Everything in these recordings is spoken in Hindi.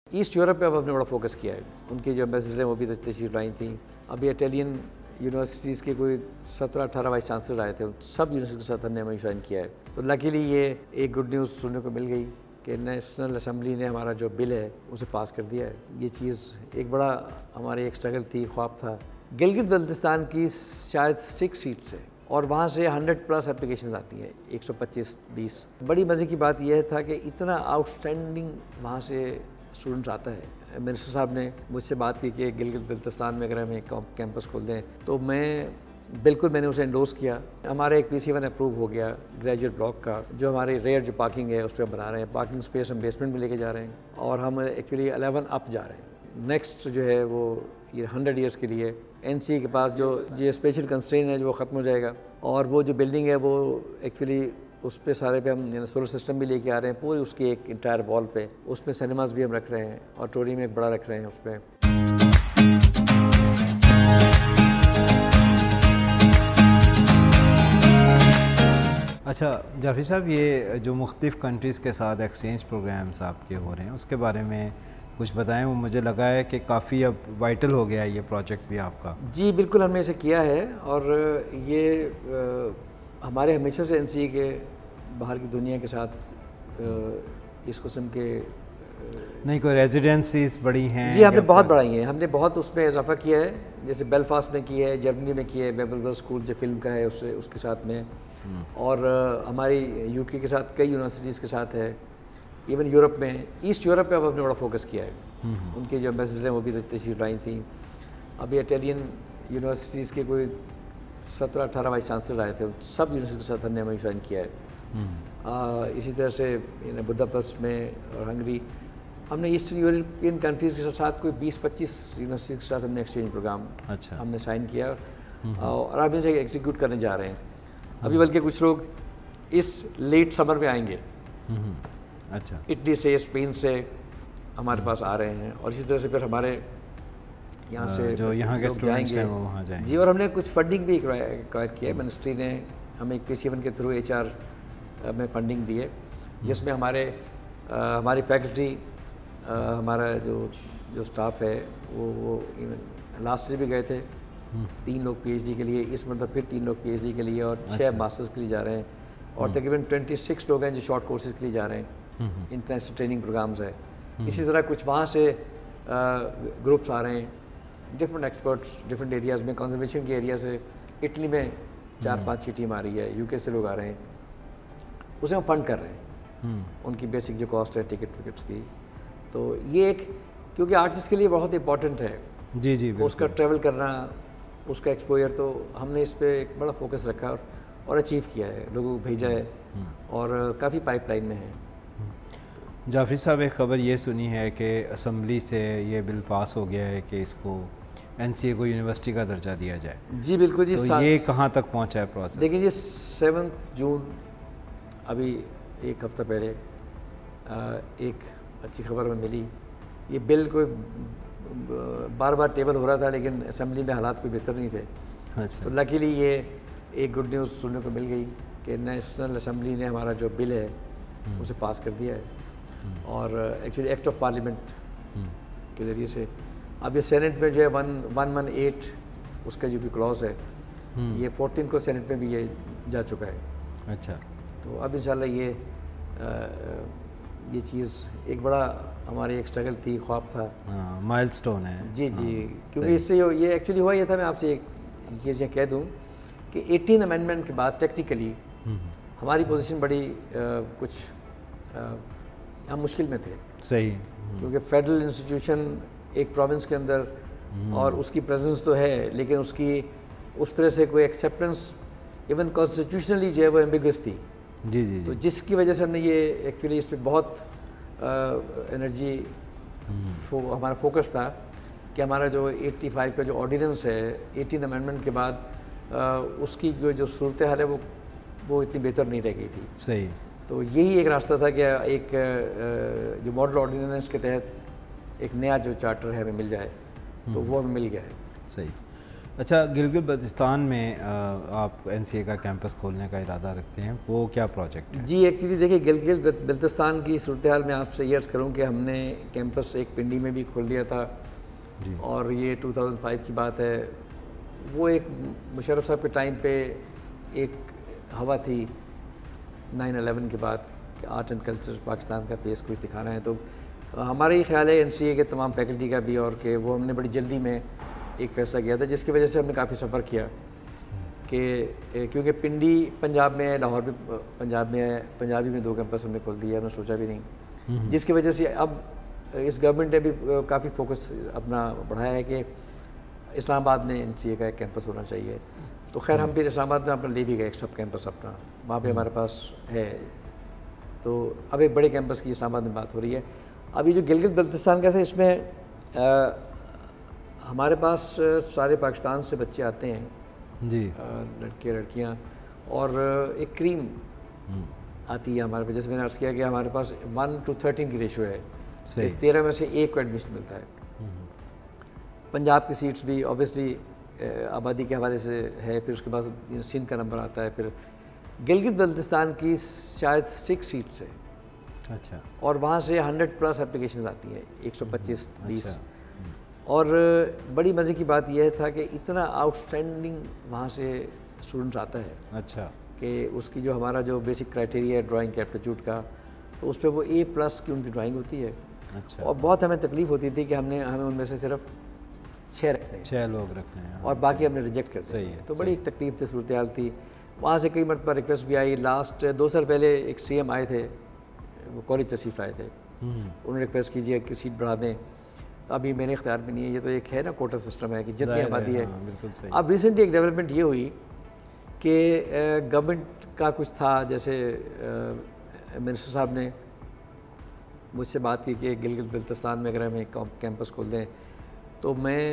ईस्ट यूरोप पे अब हमने बड़ा फोकस किया है। उनकी जो एम्बेसडर हैं वो भी तशरीफ लाई थी। अभी इटालियन यूनिवर्सिटीज़ के कोई 17-18 वाइस चांसलर आए थे, सब यूनिवर्सिटी के साथ हमने हमें ज्वाइन किया है। तो लकीली ये एक गुड न्यूज़ सुनने को मिल गई कि नेशनल असम्बली ने हमारा जो बिल है उसे पास कर दिया है। ये चीज़ एक बड़ा हमारी एक स्ट्रगल थी, ख्वाब था। गिलगित बल्तिस्तान की शायद 6 सीट्स है और वहाँ से 100+ एप्लीकेशंस आती हैं, 125-20। बड़ी मज़े की बात यह था कि इतना आउटस्टैंडिंग वहाँ से स्टूडेंट्स आता है। मिनिस्टर साहब ने मुझसे बात की कि गिलगित बल्तिस्तान में अगर हमें कैंपस खोल दें, तो मैंने उसे एंडोर्स किया। हमारा एक PC1 अप्रूव हो गया ग्रेजुएट ब्लॉक का, जो हमारे रेयर जो पार्किंग है उस पर बना रहे हैं। पार्किंग स्पेस हम बेसमेंट में लेके जा रहे हैं और हम एक्चुअली 11 अप जा रहे हैं। नेक्स्ट जो है वो ये 100 ईयर्स के लिए NCE के पास जो ये स्पेशल कंस्ट्रेंट है जो ख़त्म हो जाएगा, और वो जो बिल्डिंग है वो एक्चुअली उस पे सारे पे हम सोलर सिस्टम भी लेके आ रहे हैं, पूरी उसकी एक इंटायर वॉल पे। उसमें सिनेमास भी हम रख रहे हैं, ऑडिटोरियम एक बड़ा रख रहे हैं उस पर। अच्छा जाफी साहब, ये जो मुख्तलिफ़ कंट्रीज़ के साथ एक्सचेंज प्रोग्राम्स आपके हो रहे हैं उसके बारे में कुछ बताएं। वो मुझे लगा है कि काफ़ी अब वाइटल हो गया है ये प्रोजेक्ट भी आपका। जी बिल्कुल, हमने इसे किया है और ये हमारे हमेशा से NCE के बाहर की दुनिया के साथ इस किस्म के नहीं कोई रेजिडेंसीज बड़ी हैं। जी हमने बहुत बढ़ाई हैं, हमने बहुत उसमें इजाफा किया है। जैसे बेलफास्ट में की है, जर्मनी में की है, बेबल स्कूल जो फिल्म का है उसके साथ में, और हमारी UK के साथ कई यूनिवर्सिटीज़ के साथ है। इवन यूरोप में, ईस्ट यूरोप पे अब हमने बड़ा फोकस किया है। उनके जो एम्बेसडर हैं वो भी तशरीफ लाई थी। अभी इटालियन यूनिवर्सिटीज़ के कोई 17-18 वाइस चांसलर आए थे, सब यूनिवर्सिटी के साथ हमने हमें ज्वाइन किया है। इसी तरह से बुदापेस्ट में और हंगरी, हमने ईस्टर्न यूरोपियन कंट्रीज़ के साथ कोई 20-25 यूनिवर्सिटी के साथ हमने एक्सचेंज प्रोग्राम हमने साइन किया और अभी से एग्जीक्यूट करने जा रहे हैं। अभी बल्कि कुछ लोग इस लेट समर में आएंगे। अच्छा, इटली से, स्पेन से हमारे पास आ रहे हैं, और इसी तरह से फिर हमारे यहाँ से जो यहाँ के स्टूडेंट्स हैं वो वहाँ जाएंगे। जी, और हमने कुछ फंडिंग भी एक्वायर किया है। मिनिस्ट्री ने हमें एक PC1 के थ्रू HR में फंडिंग दी है, जिसमें हमारी फैकल्टी, हमारा जो स्टाफ है वो इवन लास्ट ईयर भी गए थे 3 लोग PhD के लिए, इस मतलब फिर 3 लोग PhD के लिए और 6 मास्टर्स के लिए जा रहे हैं, और तकरीबन 26 लोग हैं जो शॉर्ट कोर्सेज के लिए जा रहे हैं। इंटरनेशनल ट्रेनिंग प्रोग्राम्स है। इसी तरह कुछ वहाँ से ग्रुप्स आ रहे हैं, डिफरेंट एक्सपर्ट्स डिफरेंट एरियाज़ में। कंजर्वेशन के एरिया से इटली में 4-5 की टीम आ रही है, UK से लोग आ रहे हैं, उसे हम फंड कर रहे हैं। उनकी बेसिक जो कॉस्ट है टिकट्स की, तो ये एक क्योंकि आर्टिस्ट के लिए बहुत इंपॉर्टेंट है। जी जी, उसका ट्रैवल करना, उसका एक्सपोजर, तो हमने इस पर एक बड़ा फोकस रखा और अचीव किया है, लोगों को भेजा है और काफ़ी पाइपलाइन में है। जाफरी साहब, एक ख़बर ये सुनी है कि असम्बली से ये बिल पास हो गया है कि इसको NCA को यूनिवर्सिटी का दर्जा दिया जाए। जी बिल्कुल जी। तो ये कहाँ तक पहुँचा है प्रोसेस? देखिए जी, 7 जून अभी एक हफ़्ता पहले एक अच्छी खबर में मिली। ये बिल कोई बार बार टेबल हो रहा था, लेकिन असम्बली में हालात कोई बेहतर नहीं थे। अच्छा। तो लकीली ये एक गुड न्यूज़ सुनने को मिल गई कि नेशनल असम्बली ने हमारा जो बिल है उसे पास कर दिया है, और एक्चुअली एक्ट ऑफ पार्लियामेंट के ज़रिए से अब ये सेनेट में जो है 118 उसका जो भी क्लॉज है, ये 14 को सेनेट में भी ये जा चुका है। अच्छा, तो अब इंशाल्लाह ये चीज़ एक बड़ा हमारी एक स्ट्रगल थी, ख्वाब था, माइलस्टोन है। जी जी, क्योंकि इससे ये एक्चुअली हुआ ये था। मैं आपसे एक ये कह दूँ कि 18 अमेंडमेंट के बाद टेक्निकली हमारी पोजीशन बड़ी हम मुश्किल में थे। सही। क्योंकि फेडरल इंस्टीट्यूशन एक प्रोविंस के अंदर, और उसकी प्रेजेंस तो है, लेकिन उसकी उस तरह से कोई एक्सेप्टेंस इवन कॉन्स्टिट्यूशनली जो है वो एम्बिगस थी। जी जी। तो जिसकी वजह से हमने ये एक्चुअली इस पर बहुत एनर्जी हमारा फोकस था कि हमारा जो 85 का जो ऑर्डिनेंस है 18 अमेंडमेंट के बाद उसकी जो सूरत हाल है वो इतनी बेहतर नहीं रह गई थी। सही। तो यही एक रास्ता था कि एक जो मॉडल ऑर्डिनेंस के तहत एक नया जो चार्टर है हमें मिल जाए, तो वो हमें मिल गया है। सही। अच्छा, गिलगित बल्तिस्तान में आप एनसीए का कैंपस खोलने का इरादा रखते हैं, वो क्या प्रोजेक्ट है? जी एक्चुअली देखिए, गिलगित बल्तिस्तान की सूरत हाल में आपसे ये अर्ज़ करूँ कि हमने कैंपस एक पिंडी में भी खोल लिया था जी। और ये 2005 की बात है। वो एक मुशर्रफ साहब के टाइम पे एक हवा थी 9/11 के बाद कि आर्ट एंड कल्चर पाकिस्तान का फेस कुछ दिखाना है। तो हमारा ये ख्याल है एनसीए के तमाम फैकल्टी का भी, और कि वो हमने बड़ी जल्दी में एक फ़ैसला किया था, जिसकी वजह से हमने काफ़ी सफ़र किया कि क्योंकि पिंडी पंजाब में है, लाहौर भी पंजाब में है, पंजाबी में 2 कैंपस हमने खोल दिया, हमने सोचा भी नहीं, जिसकी वजह से अब इस गवर्नमेंट ने भी काफ़ी फोकस अपना बढ़ाया है कि इस्लामाबाद में एनसीए का एक कैंपस होना चाहिए। तो खैर हम फिर इस्लामाबाद में अपना ले भी गए एक सब कैंपस अपना, वहाँ पे हमारे पास है। तो अब एक बड़े कैंपस की इस्लामाबाद में बात हो रही है। अभी जो गिलगित बल्तिस्तान का है, इसमें हमारे पास सारे पाकिस्तान से बच्चे आते हैं जी, लड़के लड़कियां, और एक क्रीम आती है हमारे पास। जैसे मैंने अर्ज़ किया कि हमारे पास 1:13 की रेशो है, 13 में से 1 को एडमिशन मिलता है। पंजाब की सीट्स भी ऑब्वियसली आबादी के हवाले से है, फिर उसके बाद सिंध का नंबर आता है, फिर गिलगित बल्तिस्तान की शायद 6 सीट्स है। अच्छा। और वहाँ से 100+ एप्लीकेशन आती हैं, 125-20। और बड़ी मज़े की बात यह था कि इतना आउटस्टैंडिंग वहाँ से स्टूडेंट्स आता है। अच्छा। कि उसकी जो हमारा जो बेसिक क्राइटेरिया है ड्राइंग के एप्टीट्यूड का, तो उस पर वो A+ की उनकी ड्राइंग होती है। अच्छा। और बहुत हमें तकलीफ़ होती थी कि हमें उनमें से सिर्फ 6 रखने हैं, 6 लोग रखने हैं और बाकी हमने रिजेक्ट कर दिया। सही है। तो बड़ी एक तकलीफ थी, सूरत हाल थी। वहाँ से कई मरतबा रिक्वेस्ट भी आई। लास्ट 2 साल पहले एक CM आए थे, वो कॉलेज तशरीफ़ लाए थे, उन्होंने रिक्वेस्ट कीजिए कि सीट बढ़ा दें। तो अभी मेरे इख्तियार में नहीं है, ये तो एक है ना कोटा सिस्टम है कि जितनी आबादी है। बिल्कुल सही। अब रिसेंटली एक डेवलपमेंट ये हुई कि गवर्नमेंट का कुछ था, जैसे मिनिस्टर साहब ने मुझसे बात की कि गिलगित बल्तिस्तान में अगर हम एक कैंपस खोल दें, तो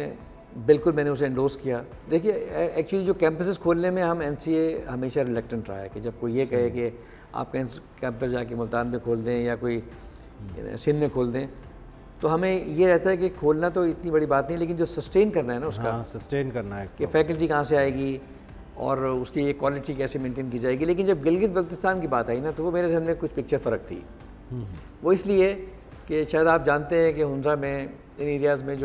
मैंने उसे एंडोर्स किया। देखिए एक्चुअली जो कैंपसेस खोलने में हम एनसीए हमेशा रिलेक्टेंट रहा है कि जब कोई ये कहे कि आप कैंपस जाके मुल्तान में खोल दें या कोई सिंध में खोल दें, तो हमें ये रहता है कि खोलना तो इतनी बड़ी बात नहीं, लेकिन जो सस्टेन करना है ना उसका, सस्टेन करना है कि फैकल्टी कहाँ से आएगी और उसकी क्वालिटी कैसे मेंटेन की जाएगी। लेकिन जब गिलगित बल्तिस्तान की बात आई ना, तो वो मेरे सामने कुछ पिक्चर फ़र्क थी। वो इसलिए कि शायद आप जानते हैं कि हुंडा में इन एरियाज़ में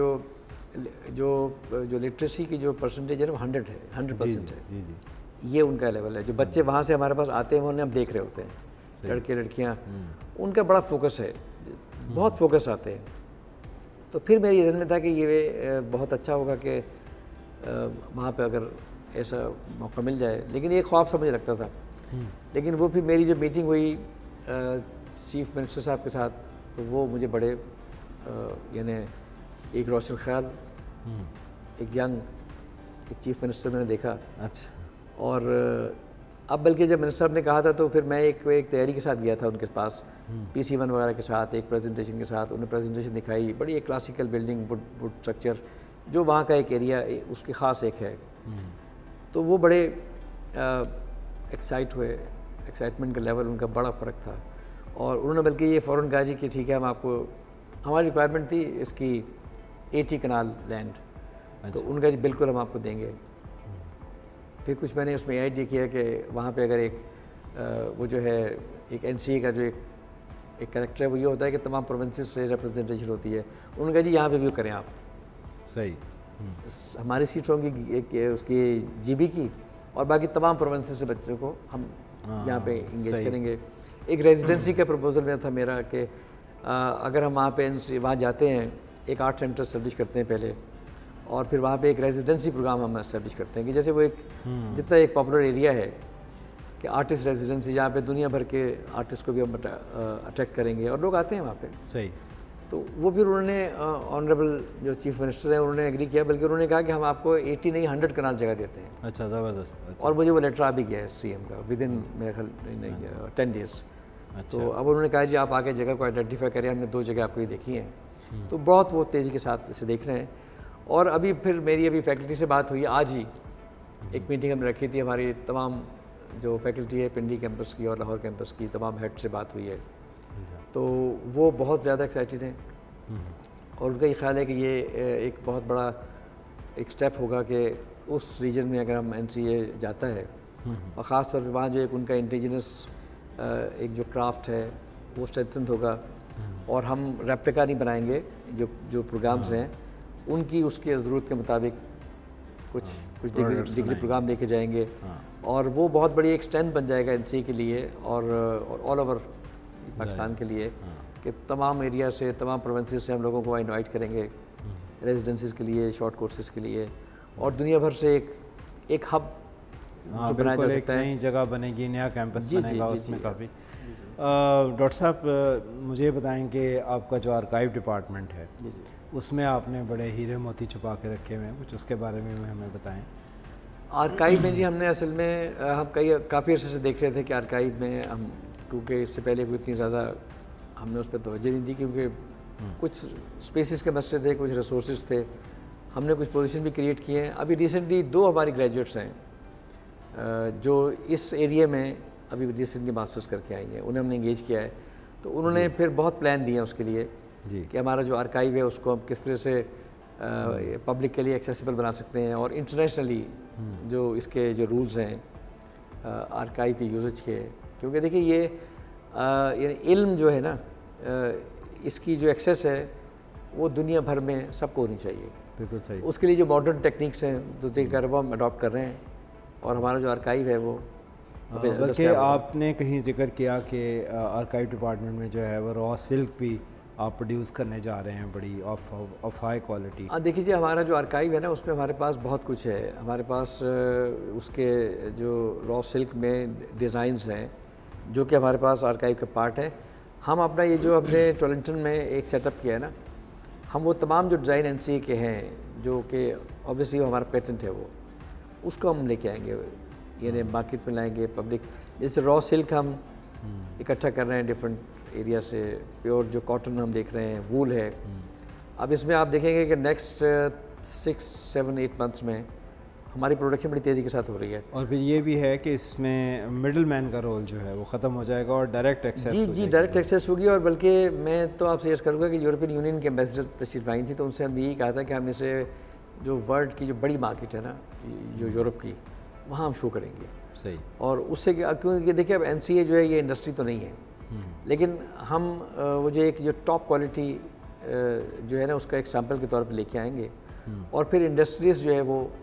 जो लिटरेसी की जो परसेंटेज है ना, वो 100% है। जी जी। ये उनका लेवल है। जो बच्चे वहाँ से हमारे पास आते हैं, उन्हें हम देख रहे होते हैं, लड़के लड़कियाँ, उनका बड़ा फोकस है, बहुत फोकस आते हैं। तो फिर मेरे जहन में था कि ये बहुत अच्छा होगा कि वहाँ पे अगर ऐसा मौका मिल जाए, लेकिन एक ख्वाब सा मुझे लगता था। लेकिन वो फिर मेरी जो मीटिंग हुई चीफ मिनिस्टर साहब के साथ, तो वो मुझे बड़े यानी एक रोशन ख्याल, एक यंग एक चीफ मिनिस्टर मैंने देखा। अच्छा। और अब बल्कि जब मिनिस्टर साहब ने कहा था, तो फिर मैं एक तैयारी के साथ गया था उनके पास, PC1 वगैरह के साथ, एक प्रेजेंटेशन के साथ। उन्होंने प्रेजेंटेशन दिखाई, बड़ी एक क्लासिकल बिल्डिंग, वुड स्ट्रक्चर, जो वहाँ का एक एरिया उसके ख़ास एक है। तो वो बड़े एक्साइटमेंट का लेवल उनका बड़ा फ़र्क था। और उन्होंने बल्कि ये फ़ौरन कहा जी कि ठीक है, हम आपको, हमारी रिक्वायरमेंट थी इसकी 80 कनाल लैंड। तो उनका जी बिल्कुल हम आपको देंगे। फिर कुछ मैंने उसमें आइडिया किया कि वहाँ पे अगर एक वो जो है एक एनसीए का जो एक कैरेक्टर है, वो ये होता है कि तमाम प्रोविंसेस से रिप्रेजेंटेशन होती है। उन्होंने कहा जी यहाँ पे भी करें आप। सही। हमारी सीट होंगी एक उसकी जीबी की, और बाकी तमाम प्रोविंसेस से बच्चों को हम यहाँ पे इंगेज करेंगे। एक रेजिडेंसी का प्रपोजल में था मेरा कि अगर हम वहाँ जाते हैं, एक आर्ट सेंटर इस्टेब्लिश करते हैं पहले, और फिर वहाँ पे एक रेजिडेंसी प्रोग्राम हम इस्टेब्लिश करते हैं कि जैसे वो एक जितना एक पॉपुलर एरिया है कि आर्टिस्ट रेजिडेंसी, जहाँ पे दुनिया भर के आर्टिस्ट को भी हम अट्रैक्ट करेंगे और लोग आते हैं वहाँ पे। सही। तो वो फिर उन्होंने ऑनरेबल जो चीफ मिनिस्टर हैं उन्होंने एग्री किया, बल्कि उन्होंने कहा कि हम आपको 80 नहीं 100 कनाल जगह देते हैं। अच्छा, ज़बरदस्त। अच्छा। और मुझे वो लेटर आ भी गया है CM का विदिन मेरे ख्याल 10 डेज़। तो अब उन्होंने कहा जी आप आके जगह को आइडेंटिफाई करें, हमने 2 जगह आपको ये देखी हैं। तो बहुत वो तेज़ी के साथ इसे देख रहे हैं। और अभी फिर मेरी फैकल्टी से बात हुई, आज ही एक मीटिंग हमने रखी थी, हमारी तमाम जो फैकल्टी है पिंडी कैंपस की और लाहौर कैंपस की तमाम हेड से बात हुई है। तो वो बहुत ज़्यादा एक्साइटेड हैं और उनका ये ख्याल है कि ये एक बहुत बड़ा एक स्टेप होगा कि उस रीजन में अगर हम NCA जाता है और ख़ास तौर पे वहाँ जो एक उनका इंडिजिनस एक जो क्राफ्ट है वो स्ट्रेंथन होगा और हम रेप्लिका नहीं बनाएंगे, जो प्रोग्राम्स हैं उनकी उसके ज़रूरत के मुताबिक कुछ डिग्री प्रोग्राम लेके जाएंगे और वो बहुत बड़ी एक स्ट्रेंथ बन जाएगा NCA के लिए और ऑल ओवर पाकिस्तान के लिए कि तमाम एरिया से, तमाम प्रोविंसेस से हम लोगों को इनवाइट करेंगे रेजिडेंसीज के लिए, शॉर्ट कोर्सेज के लिए और दुनिया भर से एक हब जो बनाया जा सकता है, नई जगह बनेगी, नया कैंपस बनेगा उसमें काफ़ी। डॉक्टर साहब मुझे ये बताएं कि आपका जो आर्काइव डिपार्टमेंट है उसमें आपने बड़े हीरे मोती छुपा के रखे हुए हैं, कुछ उसके बारे में हमें बताएं। आर्काइव में जी हमने असल में हम काफ़ी अर्से से देख रहे थे कि आर्काइव में हम, क्योंकि इससे पहले कोई इतनी ज़्यादा हमने उस पर तवज्जो नहीं दी क्योंकि कुछ स्पेसिस के मसले थे, कुछ रिसोर्सेज थे, हमने कुछ पोजीशन भी क्रिएट किए हैं। अभी रिसेंटली 2 हमारी ग्रेजुएट्स हैं जो इस एरिया में अभी रिसेंटली मास्टर्स करके आई हैं, उन्हें हमने इंगेज किया है। तो उन्होंने फिर बहुत प्लान दिए उसके लिए कि हमारा जो आर्काइव है उसको हम किस तरह से पब्लिक के लिए एक्सेसिबल बना सकते हैं और इंटरनेशनली जो इसके जो रूल्स हैं आर्काइव के यूजेज के, क्योंकि देखिए ये इल्म जो है ना इसकी जो एक्सेस है वो दुनिया भर में सबको होनी चाहिए। बिल्कुल सही। उसके लिए जो मॉडर्न टेक्निक्स हैं जो देखकर वो हम अडॉप्ट कर रहे हैं और हमारा जो आर्काइव है वो बल्कि आपने कहीं जिक्र किया कि आर्काइव डिपार्टमेंट में जो है वो रॉ सिल्क भी आप प्रोड्यूस करने जा रहे हैं, बड़ी ऑफ हाई क्वालिटी। देखिए हमारा जो आर्काइव है ना उसमें हमारे पास बहुत कुछ है। हमारे पास उसके जो रॉ सिल्क में डिज़ाइंस हैं जो कि हमारे पास आर्काइव का पार्ट है। हम अपना ये जो अपने टोरंटो में एक सेटअप किया है ना, हम वो तमाम जो डिज़ाइन NCA के हैं जो कि ऑब्वियसली हमारा पेटेंट है वो उसको हम लेके आएंगे, यानी मार्केट में लाएंगे पब्लिक। जैसे रॉ सिल्क हम इकट्ठा कर रहे हैं डिफरेंट एरिया से, प्योर जो कॉटन हम देख रहे हैं, वूल है। अब इसमें आप देखेंगे कि नेक्स्ट 6, 7, 8 मंथ्स में हमारी प्रोडक्शन बड़ी तेज़ी के साथ हो रही है। और फिर ये भी है कि इसमें मिडिल मैन का रोल जो है वो ख़त्म हो जाएगा और डायरेक्ट एक्सेस जी डायरेक्ट एक्सेस होगी। और बल्कि मैं तो आपसे ये करूँगा कि यूरोपियन यूनियन के एम्बेसडर तशरीफ आई थी तो उनसे हमने यही कहा था कि हम इसे जो वर्ल्ड की जो बड़ी मार्केट है ना जो यूरोप की, वहाँ हम शो करेंगे। सही। और उससे क्योंकि देखिए अब NCA जो है ये इंडस्ट्री तो नहीं है, लेकिन हम वो जो टॉप क्वालिटी जो है ना उसका एक सैम्पल के तौर पे लेके आएंगे और फिर इंडस्ट्रीज जो है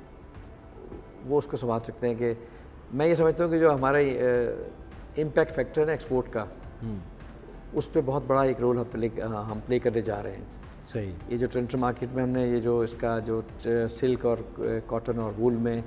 वो उसको संभाल सकते हैं। कि मैं ये समझता हूँ कि जो हमारा इम्पैक्ट फैक्टर है ना एक्सपोर्ट का, उस पर बहुत बड़ा एक रोल हम प्ले करने जा रहे हैं। सही। ये जो टोरंटो मार्केट में हमने ये जो इसका जो सिल्क और कॉटन और वूल में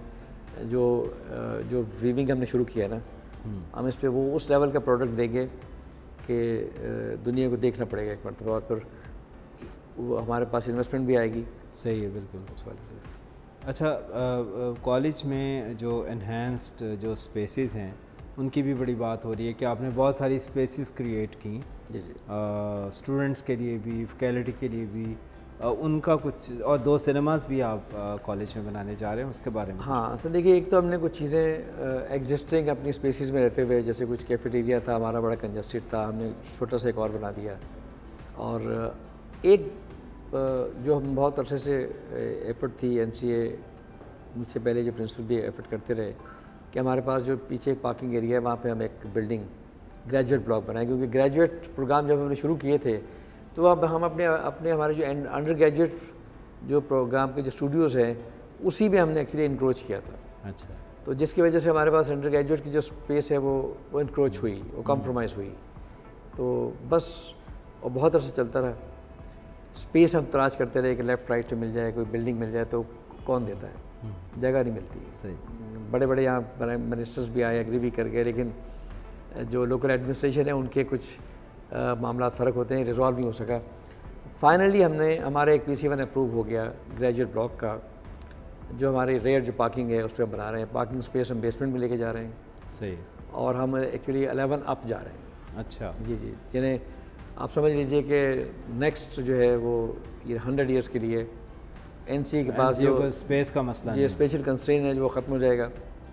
जो वीविंग हमने शुरू किया है ना, हम इस पर वो उस लेवल का प्रोडक्ट देंगे कि दुनिया को देखना पड़ेगा एक मरतबा और फिर वो हमारे पास इन्वेस्टमेंट भी आएगी। सही है, बिल्कुल उस वाले से। अच्छा, कॉलेज में जो एनहेंस्ड जो स्पेसेस हैं उनकी भी बड़ी बात हो रही है कि आपने बहुत सारी स्पेसेस क्रिएट की जी स्टूडेंट्स के लिए भी, फैकल्टी के लिए भी, उनका कुछ, और 2 सिनेमास भी आप कॉलेज में बनाने जा रहे हैं, उसके बारे में। हाँ, तो देखिए एक तो हमने कुछ चीज़ें एग्जिस्टिंग अपनी स्पेसिस में रहते हुए, जैसे कुछ कैफेटेरिया था हमारा बड़ा कंजस्टेड था, हमने छोटा सा एक और बना दिया। और एक जो हम बहुत अरसे से एफर्ट थी NCA मुझसे पहले जो प्रिंसिपल भी एफर्ट करते रहे कि हमारे पास जो पीछे एक पार्किंग एरिया है वहाँ पे हम एक बिल्डिंग ग्रेजुएट ब्लॉक बनाए, क्योंकि ग्रेजुएट प्रोग्राम जब हमने शुरू किए थे तो अब हम अपने हमारे जो अंडर ग्रेजुएट जो प्रोग्राम के जो स्टूडियोज़ हैं उसी में हमने एक्चुअली इंक्रोच किया था। अच्छा। तो जिसकी वजह से हमारे पास अंडर ग्रेजुएट की जो स्पेस है वो इंक्रोच हुई, वो कॉम्प्रोमाइज़ हुई। तो बस और बहुत अरसे चलता रहा, स्पेस हम तलाश करते रहे कि लेफ़्ट राइट में मिल जाए, कोई बिल्डिंग मिल जाए, तो कौन देता है, जगह नहीं मिलती। सही। बड़े बड़े यहाँ मिनिस्टर्स भी आए, एग्री भी कर गए, लेकिन जो लोकल एडमिनिस्ट्रेशन है उनके कुछ मामला फ़र्क होते हैं, रिजॉल्व नहीं हो सका। फाइनली हमारा एक PC1 अप्रूव हो गया ग्रेजुएट ब्लॉक का, जो हमारी रेयर जो पार्किंग है उस पर बना रहे हैं। पार्किंग स्पेस हम बेसमेंट में लेके जा रहे हैं। सही। और हम एक्चुअली 11 अप जा रहे हैं। अच्छा। जी, यानी आप समझ लीजिए कि नेक्स्ट जो है वो ये 100 ईयर्स के लिए NCA के पास जो स्पेस का मसला ये स्पेशल कंस्ट्रेन है जो वो ख़त्म हो जाएगा।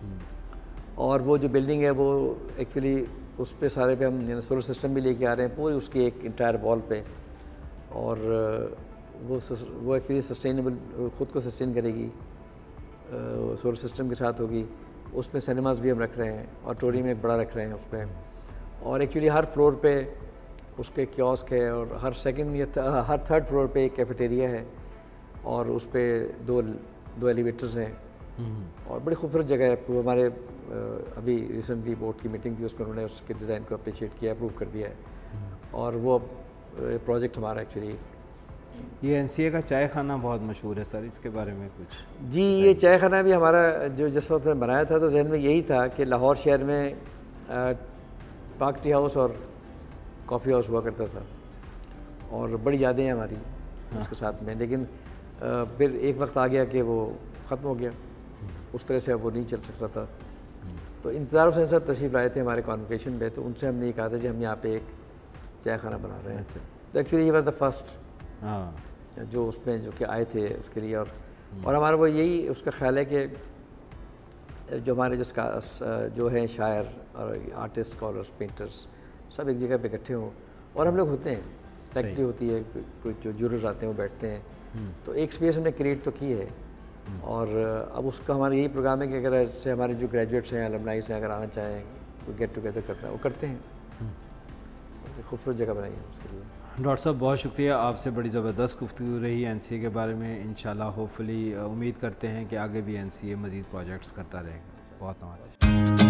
और वो जो बिल्डिंग है वो एक्चुअली उस पे सारे पे हम सोलर सिस्टम भी लेके आ रहे हैं पूरी उसकी एक इंटायर वॉल पे, और वो एक्चुअली सस्टेनेबल, ख़ुद को सस्टेन करेगी सोलर सिस्टम के साथ होगी। उसमें सिनेमास भी हम रख रहे हैं, ऑडिटोरियम एक बड़ा रख रहे हैं उस पर। और एक्चुअली हर फ्लोर पे उसके कियोस्क है, और हर सेकंड या हर थर्ड फ्लोर पे एक कैफेटेरिया है, और उस पर दो एलिवेटर्स हैं, और बड़ी खूबसूरत जगह है। हमारे अभी रिसेंटली बोर्ड की मीटिंग थी, उसमें उन्होंने उसके डिज़ाइन को अप्रिशिएट किया, अप्रूव कर दिया है, और वो प्रोजेक्ट हमारा एक्चुअली। ये एनसीए का चाय खाना बहुत मशहूर है सर, इसके बारे में कुछ? जी, ये चाय खाना भी हमारा जो जिस वक्त में बनाया था तो जहन में यही था कि लाहौर शहर में पाक टी हाउस और कॉफ़ी हाउस हुआ करता था, और बड़ी यादें हैं हमारी उसके साथ में। लेकिन फिर एक वक्त आ गया कि वो ख़त्म हो गया, उस तरह से अब वो नहीं चल सकता था। तो इंतज़ार हुसैन साहब तशरीफ़ लाए थे हमारे कॉन्वोकेशन में, तो उनसे हमने ये कहा था कि हम यहाँ पे एक चाय खाना बना रहे हैं। तो एक्चुअली ये वॉज द फर्स्ट जो उसमें जो कि आए थे उसके लिए। और हमारा वो यही उसका ख्याल है कि जो हमारे जो हैं शायर और आर्टिस्ट, स्कॉलर्स, पेंटर्स सब एक जगह पे इकट्ठे हों, और हम लोग होते हैं, फैक्ट्री होती है, कुछ जो जूरर्स आते हैं वो बैठते हैं, तो एक स्पेस हमने क्रिएट तो की है। और अब उसका हमारा यही प्रोग्राम है कि अगर ऐसे हमारे जो ग्रेजुएट्स हैं, अलमनाइज हैं, अगर आना चाहें तो गेट टुगेदर करना है, वो करते हैं। खूबसूरत जगह बनाई है उसके लिए। डॉक्टर साहब बहुत शुक्रिया, आपसे बड़ी ज़बरदस्त गुफ्तगू रही एनसीए के बारे में। इंशाल्लाह होपफुली उम्मीद करते हैं कि आगे भी एनसीए मज़ीद प्रोजेक्ट्स करता रहेगा। बहुत नवाज़।